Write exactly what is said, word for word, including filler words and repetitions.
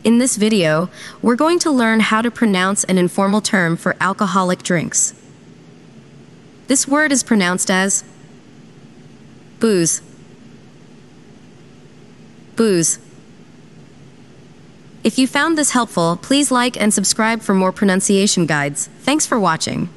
In this video, we're going to learn how to pronounce an informal term for alcoholic drinks. This word is pronounced as booze. Booze. If you found this helpful, please like and subscribe for more pronunciation guides. Thanks for watching.